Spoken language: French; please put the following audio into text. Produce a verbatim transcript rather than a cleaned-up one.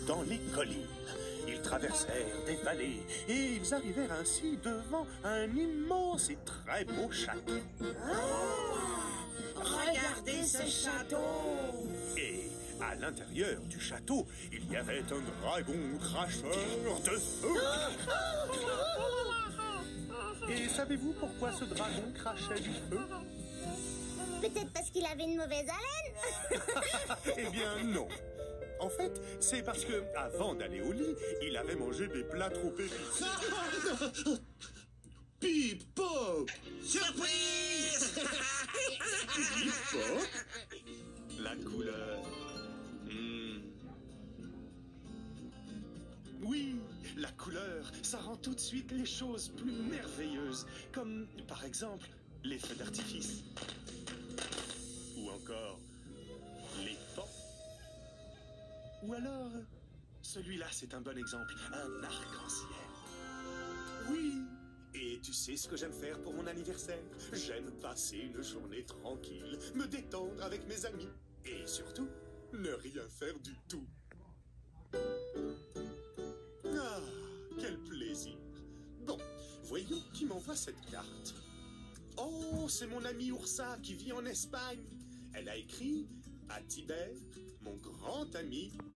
dans les collines. Ils traversèrent des vallées et ils arrivèrent ainsi devant un immense et très beau château. Oh, regardez ce château! Et à l'intérieur du château, il y avait un dragon cracheur de feu. Et savez-vous pourquoi ce dragon crachait du feu? Peut-être parce qu'il avait une mauvaise haleine. Eh bien, non. En fait, c'est parce que, avant d'aller au lit, il avait mangé des plats trop épicés. Pip Pop! Surprise! Pip Pop? La couleur. Mmh. Oui, la couleur, ça rend tout de suite les choses plus merveilleuses. Comme, par exemple, les feux d'artifice. Ou encore, les vents. Ou alors, celui-là, c'est un bon exemple, un arc-en-ciel. Oui, et tu sais ce que j'aime faire pour mon anniversaire? J'aime passer une journée tranquille, me détendre avec mes amis. Et surtout, ne rien faire du tout. Ah, quel plaisir. Bon, voyons qui m'envoie cette carte. Oh, c'est mon amie Oursa qui vit en Espagne. Elle a écrit à Tibère, mon grand ami.